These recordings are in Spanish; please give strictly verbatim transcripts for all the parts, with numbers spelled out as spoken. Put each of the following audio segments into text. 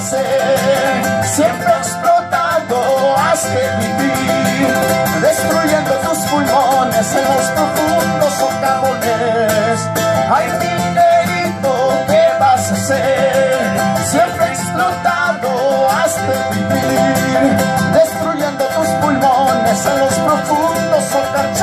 hacer? Siempre explotando has de vivir, destruyendo tus pulmones en los profundos socavones. Ay, minerito, ¿qué vas a hacer? Siempre explotando has de vivir, destruyendo tus pulmones en los profundos socavones.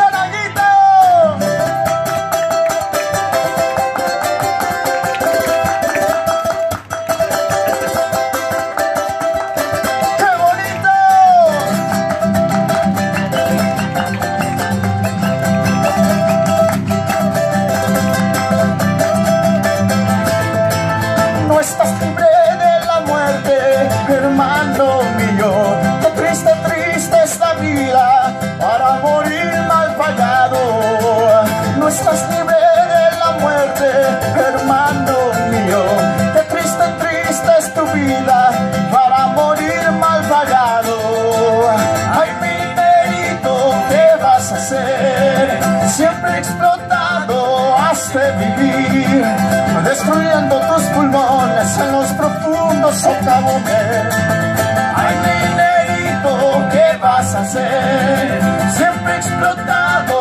Hermano mío, qué triste, triste es la vida para morir mal pagado. No estás libre de la muerte, hermano mío, qué triste, triste es tu vida para morir mal pagado. Ay, minerito, ¿qué vas a hacer? Siempre explotado has de vivir, destruyendo tus pulmones en los profundos socavones. Ay, minerito, ¿qué vas a hacer? Siempre explotado